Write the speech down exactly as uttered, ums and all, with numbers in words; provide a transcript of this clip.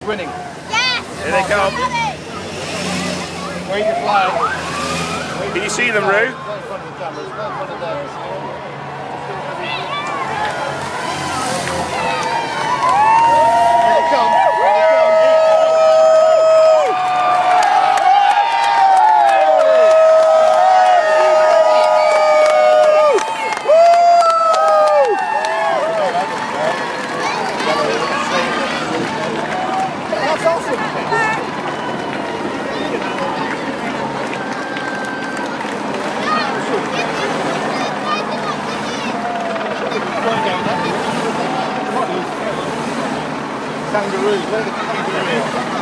Winning. Yes! Here they come. Wave your flag. Can you see them, Roo? Not in front of the cameras, not in front of them. Here they come. Here they come. That's awesome. Kangaroos, where are the kangaroos?